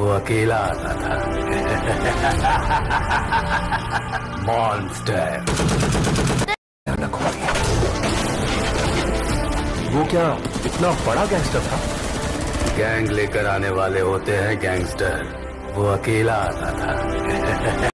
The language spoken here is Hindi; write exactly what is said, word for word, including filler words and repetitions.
वो अकेला आता था। मॉन्स्टर। वो क्या इतना बड़ा गैंगस्टर था? गैंग लेकर आने वाले होते हैं गैंगस्टर, वो अकेला आता था।